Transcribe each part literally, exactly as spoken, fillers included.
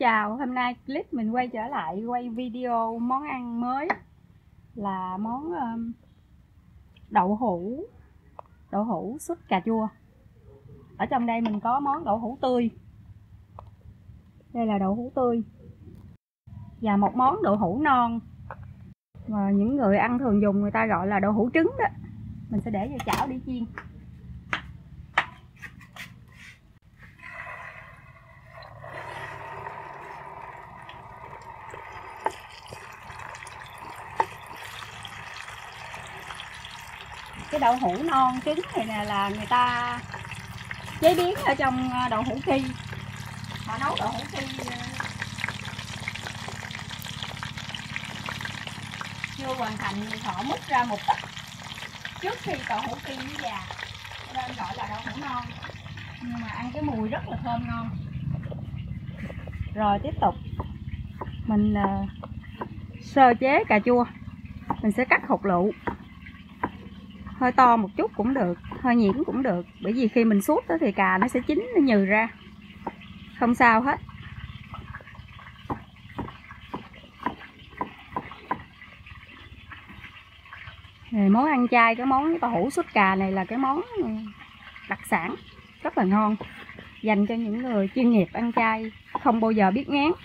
chào, hôm nay clip mình quay trở lại quay video món ăn mới là món um, đậu hũ đậu hũ súp cà chua. Ở trong đây mình có món đậu hũ tươi, đây là đậu hũ tươi, và một món đậu hũ non mà những người ăn thường dùng người ta gọi là đậu hũ trứng đó. Mình sẽ để vào chảo để chiên. Cái đậu hũ non trứng này nè là người ta chế biến ở trong đậu hũ ki. Họ nấu đậu hũ ki chưa hoàn thành thì họ múc ra một ít trước khi đậu hũ ki nó già, nên gọi là đậu hũ non. Nhưng mà ăn cái mùi rất là thơm ngon. Rồi tiếp tục mình uh, sơ chế cà chua. Mình sẽ cắt hột lựu, hơi to một chút cũng được, hơi nhuyễn cũng được, bởi vì khi mình sút thì cà nó sẽ chín, nó nhừ ra, không sao hết. Rồi món ăn chay, cái món đậu hũ súp cà này là cái món đặc sản rất là ngon, dành cho những người chuyên nghiệp ăn chay không bao giờ biết ngán.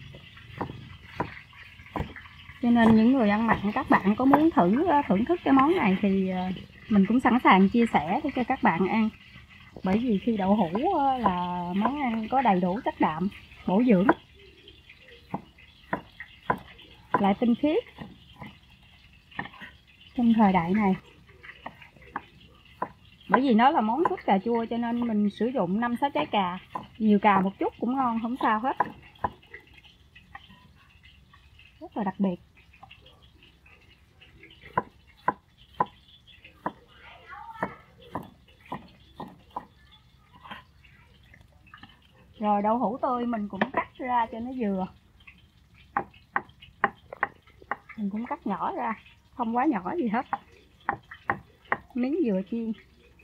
Cho nên những người ăn mặn, các bạn có muốn thử thưởng thức cái món này thì mình cũng sẵn sàng chia sẻ để cho các bạn ăn. Bởi vì khi đậu hũ là món ăn có đầy đủ chất đạm, bổ dưỡng, lại tinh khiết. Trong thời đại này, bởi vì nó là món súp cà chua cho nên mình sử dụng năm sáu trái cà, nhiều cà một chút cũng ngon, không sao hết. Rất là đặc biệt. Rồi đậu hũ tươi mình cũng cắt ra cho nó vừa. Mình cũng cắt nhỏ ra, không quá nhỏ gì hết. Miếng vừa chiên.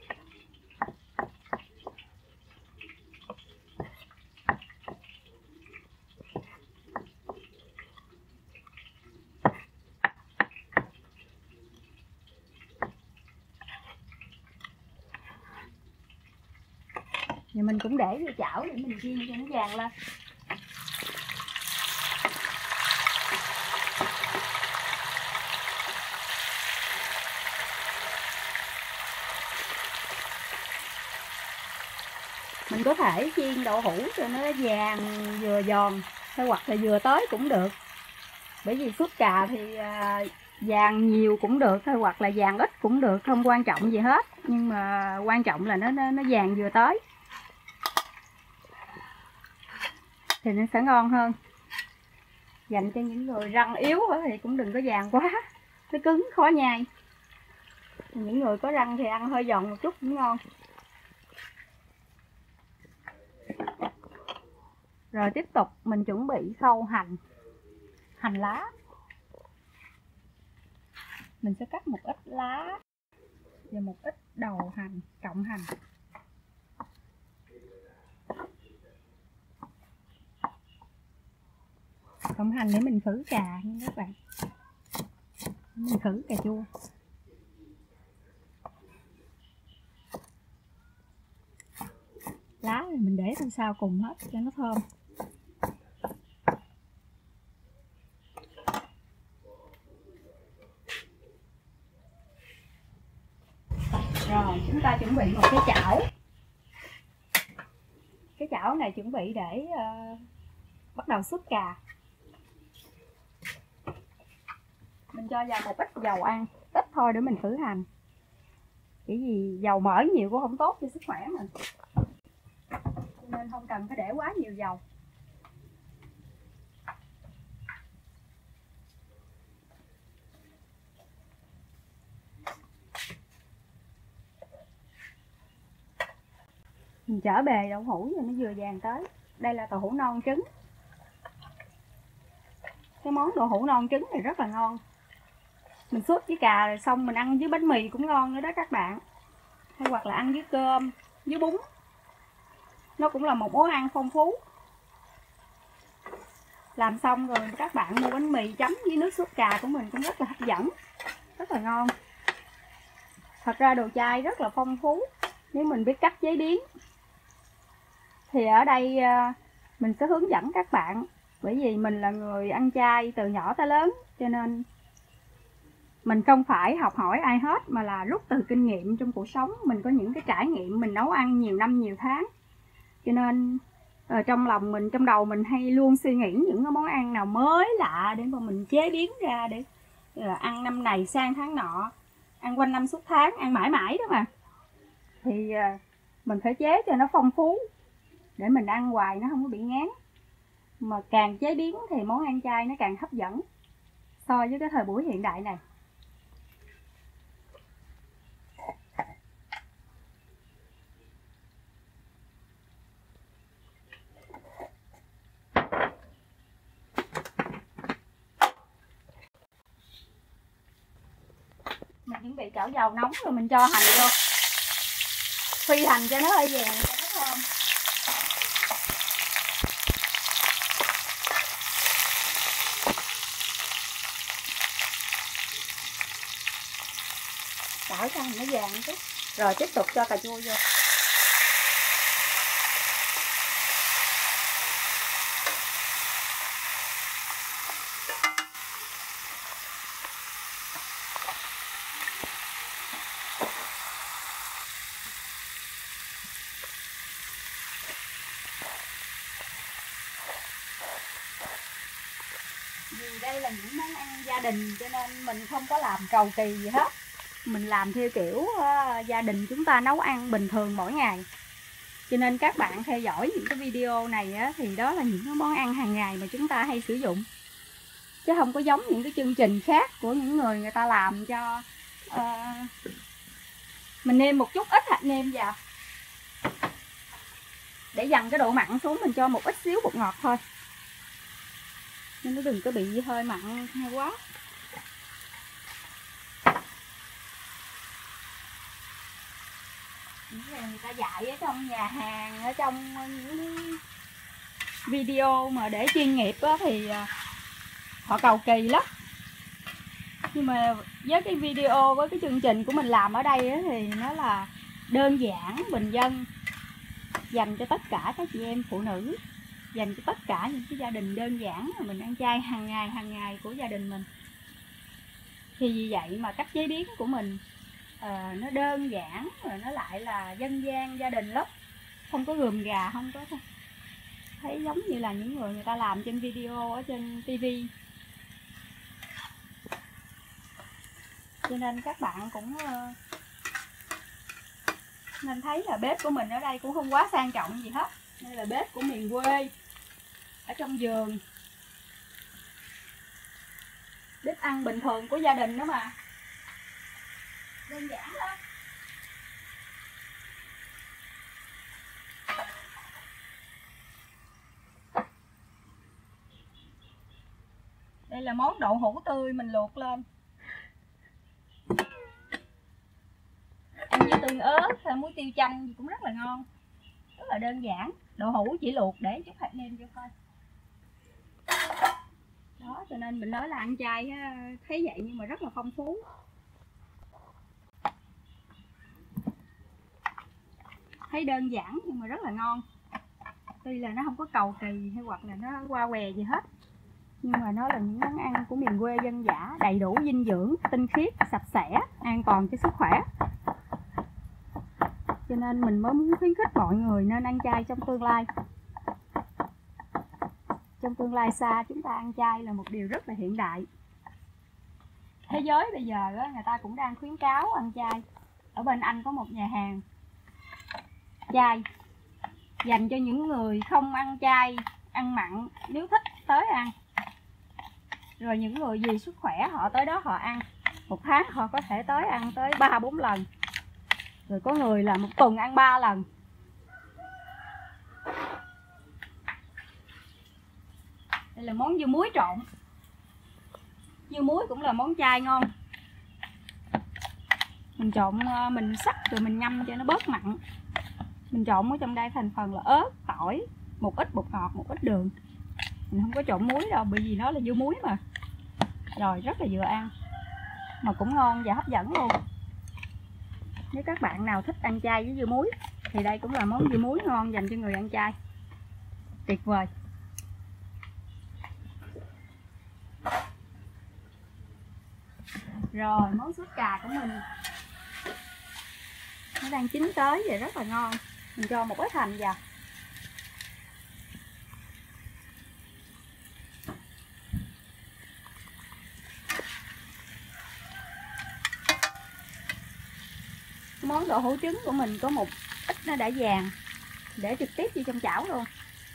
Thì mình cũng để vô chảo để mình chiên cho nó vàng lên. Mình có thể chiên đậu hũ cho nó vàng vừa giòn hay hoặc là vừa tới cũng được. Bởi vì súp cà thì vàng nhiều cũng được hay hoặc là vàng ít cũng được, không quan trọng gì hết. Nhưng mà quan trọng là nó nó, nó vàng vừa tới thì nó sẽ ngon hơn. Dành cho những người răng yếu thì cũng đừng có vàng quá, nó cứng khó nhai. Những người có răng thì ăn hơi giòn một chút cũng ngon. Rồi tiếp tục mình chuẩn bị khâu hành, hành lá. Mình sẽ cắt một ít lá và một ít đầu hành, cọng hành. Cọng hành để mình khử cà nha các bạn. Mình khử cà chua. Lá thì mình để theo sau cùng hết cho nó thơm. Rồi chúng ta chuẩn bị một cái chảo. Cái chảo này chuẩn bị để uh, bắt đầu súp cà. Mình cho vào một ít dầu ăn, ít thôi để mình khử hành. Bởi vì dầu mỡ nhiều cũng không tốt cho sức khỏe mình, cho nên không cần phải để quá nhiều dầu. Mình chở bề đậu hũ rồi nó vừa vàng tới. Đây là đậu hũ non trứng. Cái món đậu hũ non trứng này rất là ngon. Mình sốt với cà rồi xong mình ăn với bánh mì cũng ngon nữa đó các bạn. Hay hoặc là ăn với cơm, với bún. Nó cũng là một món ăn phong phú. Làm xong rồi các bạn mua bánh mì chấm với nước sốt cà của mình cũng rất là hấp dẫn, rất là ngon. Thật ra đồ chay rất là phong phú nếu mình biết cách chế biến. Thì ở đây mình sẽ hướng dẫn các bạn, bởi vì mình là người ăn chay từ nhỏ tới lớn, cho nên mình không phải học hỏi ai hết, mà là rút từ kinh nghiệm trong cuộc sống. Mình có những cái trải nghiệm mình nấu ăn nhiều năm nhiều tháng, cho nên ở trong lòng mình, trong đầu mình hay luôn suy nghĩ những cái món ăn nào mới lạ để mà mình chế biến ra, để là ăn năm này sang tháng nọ, ăn quanh năm suốt tháng, ăn mãi mãi đó mà. Thì mình phải chế cho nó phong phú để mình ăn hoài nó không có bị ngán. Mà càng chế biến thì món ăn chay nó càng hấp dẫn so với cái thời buổi hiện đại này. Mình chuẩn bị chảo dầu nóng rồi mình cho hành vô, phi hành cho nó hơi vàng cho nó thơm. Chảo cho hành nó vàng chút, rồi tiếp tục cho cà chua vô. Vì đây là những món ăn gia đình cho nên mình không có làm cầu kỳ gì hết. Mình làm theo kiểu uh, gia đình chúng ta nấu ăn bình thường mỗi ngày. Cho nên các bạn theo dõi những cái video này á, thì đó là những cái món ăn hàng ngày mà chúng ta hay sử dụng. Chứ không có giống những cái chương trình khác của những người người ta làm cho uh, mình nêm một chút ít hạt nêm vào, để dằn cái độ mặn xuống, mình cho một ít xíu bột ngọt thôi, nên nó đừng có bị hơi mặn hay quá. Những người người ta dạy ở trong nhà hàng, ở trong những video mà để chuyên nghiệp đó, thì họ cầu kỳ lắm. Nhưng mà với cái video, với cái chương trình của mình làm ở đây đó, thì nó là đơn giản, bình dân, dành cho tất cả các chị em phụ nữ, dành cho tất cả những cái gia đình đơn giản mà mình ăn chay hàng ngày hàng ngày của gia đình mình. Thì vì vậy mà cách chế biến của mình uh, nó đơn giản, rồi nó lại là dân gian gia đình lắm, không có gườm gà, không có thấy giống như là những người người ta làm trên video ở trên tivi. Cho nên các bạn cũng uh, nên thấy là bếp của mình ở đây cũng không quá sang trọng gì hết. Đây là bếp của miền quê, ở trong vườn, bếp ăn bình thường của gia đình đó mà, đơn giản lắm. Đây là món đậu hũ tươi mình luộc lên, ăn với tương ớt hay muối tiêu chanh cũng rất là ngon, rất là đơn giản. Đậu hũ chỉ luộc để chút hạt nêm vô thôi. Đó, cho nên mình nói là ăn chay thấy vậy nhưng mà rất là phong phú. Thấy đơn giản nhưng mà rất là ngon. Tuy là nó không có cầu kỳ hay hoặc là nó qua què gì hết, nhưng mà nó là những món ăn của miền quê dân dã, đầy đủ dinh dưỡng, tinh khiết, sạch sẽ, an toàn cho sức khỏe. Cho nên mình mới muốn khuyến khích mọi người nên ăn chay trong tương lai. Trong tương lai xa chúng ta ăn chay là một điều rất là hiện đại. Thế giới bây giờ người ta cũng đang khuyến cáo ăn chay. Ở bên Anh có một nhà hàng chay dành cho những người không ăn chay, ăn mặn, nếu thích tới ăn. Rồi những người vì sức khỏe họ tới đó họ ăn. Một tháng họ có thể tới ăn tới ba bốn lần. Rồi có người là một tuần ăn ba lần. Đây là món dưa muối trộn. Dưa muối cũng là món chay ngon. Mình trộn, mình sắc rồi mình ngâm cho nó bớt mặn. Mình trộn ở trong đây thành phần là ớt, tỏi, một ít bột ngọt, một ít đường. Mình không có trộn muối đâu, bởi vì nó là dưa muối mà. Rồi rất là vừa ăn, mà cũng ngon và hấp dẫn luôn. Nếu các bạn nào thích ăn chay với dưa muối thì đây cũng là món dưa muối ngon dành cho người ăn chay. Tuyệt vời. Rồi món súp cà của mình nó đang chín tới và rất là ngon. Mình cho một ít hành vào. Món đậu hũ trứng của mình có một ít nó đã vàng, để trực tiếp vô trong chảo luôn.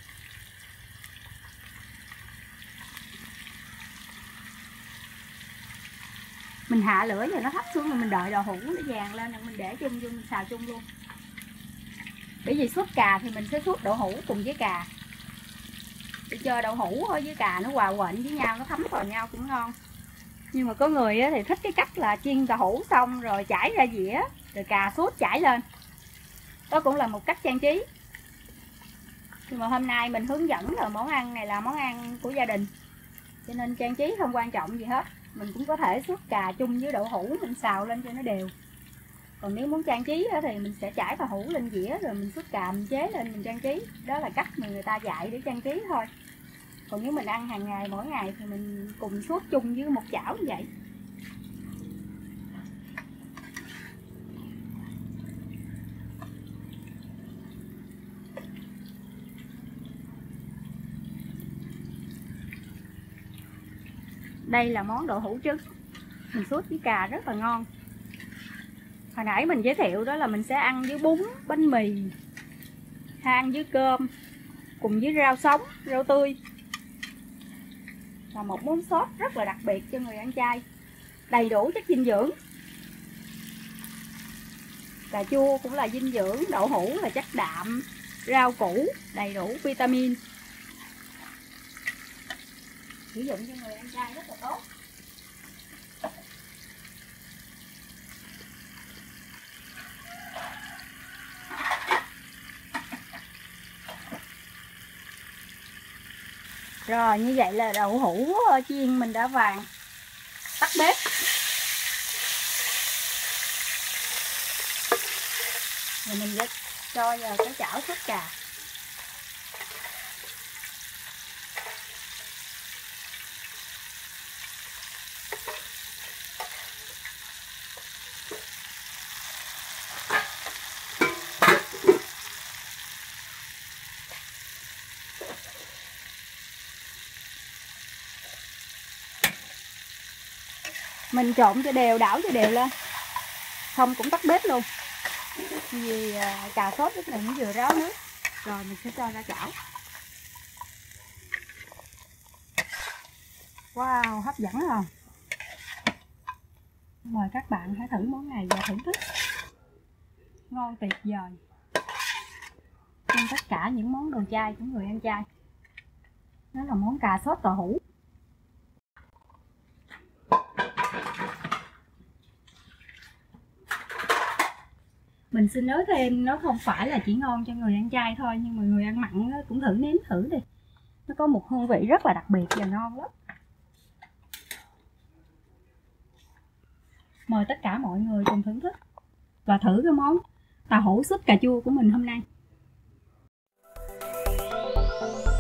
Mình hạ lửa rồi nó thấp xuống rồi mình đợi đậu hũ nó vàng lên rồi mình để chung vô, mình xào chung luôn. Bởi vì súp cà thì mình sẽ súp đậu hũ cùng với cà, để cho đậu hũ với cà nó hòa quyện với nhau, nó thấm vào nhau cũng ngon. Nhưng mà có người thì thích cái cách là chiên đậu hũ xong rồi chảy ra dĩa, rồi cà sốt chảy lên. Đó cũng là một cách trang trí. Nhưng mà hôm nay mình hướng dẫn là món ăn này là món ăn của gia đình, cho nên trang trí không quan trọng gì hết. Mình cũng có thể sốt cà chung với đậu hũ, mình xào lên cho nó đều. Còn nếu muốn trang trí thì mình sẽ trải đậu hũ lên dĩa, rồi mình sốt cà mình chế lên mình trang trí. Đó là cách mà người ta dạy để trang trí thôi. Còn nếu mình ăn hàng ngày mỗi ngày thì mình cùng sốt chung với một chảo như vậy. Đây là món đậu hũ trứng, mình sốt với cà rất là ngon. Hồi nãy mình giới thiệu đó là mình sẽ ăn với bún, bánh mì, hay ăn với cơm, cùng với rau sống, rau tươi. Là một món sốt rất là đặc biệt cho người ăn chay, đầy đủ chất dinh dưỡng. Cà chua cũng là dinh dưỡng, đậu hũ là chất đạm, rau củ đầy đủ vitamin, sử dụng cho người ăn chay rất là tốt. Rồi như vậy là đậu hũ chiên mình đã vàng. Tắt bếp. Rồi mình sẽ cho vào cái chảo sốt cà. Mình trộn cho đều, đảo cho đều lên. Không cũng tắt bếp luôn. Vì cà sốt lúc này nó vừa ráo nước. Rồi mình sẽ cho ra chảo. Wow, hấp dẫn không? Mời các bạn hãy thử món này và thưởng thức. Ngon tuyệt vời. Trong tất cả những món đồ chay của người ăn chay, đó là món cà sốt đậu hũ. Mình xin nói thêm, nó không phải là chỉ ngon cho người ăn chay thôi, nhưng mà người ăn mặn cũng thử nếm thử đi. Nó có một hương vị rất là đặc biệt và ngon lắm. Mời tất cả mọi người cùng thưởng thức và thử cái món đậu hũ súp cà chua của mình hôm nay.